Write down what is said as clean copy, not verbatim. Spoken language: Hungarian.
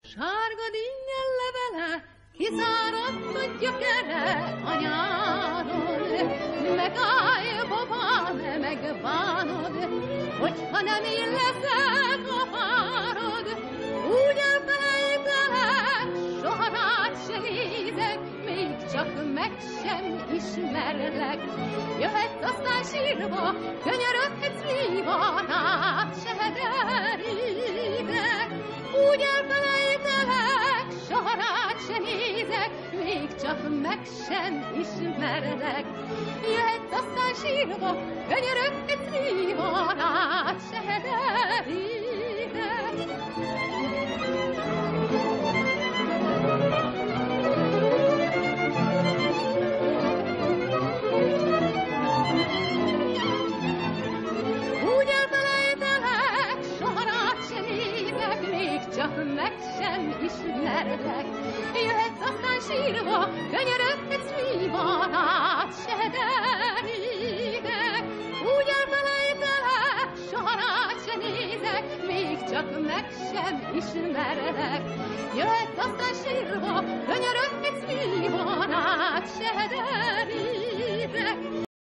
Sárga dinnyel levele, kiszáradt a gyökere a nyáron, megállj, babám, megbánod, hogyha nem én leszek a párod, úgy elfelejtelek, soha rád se nézek, még csak meg sem ismerlek. Jöhetsz aztán sírva, könyöröghetsz víva, rád se derítek, úgy elfelejtelek, soha rád se nézek, még csak meg sem ismerlek. Jöhetsz aztán sírva, könyöröghetsz víva, rád se derítek. Úgy elfelejtelek, soha rád se nézek, még csak meg sem ismerlek. Jöhetsz aztán sírva, könyöröghetsz víva, rád se derítek. Úgy elfelejtelek, soha rád se nézek, még csak meg sem ismerlek. Jöhetsz aztán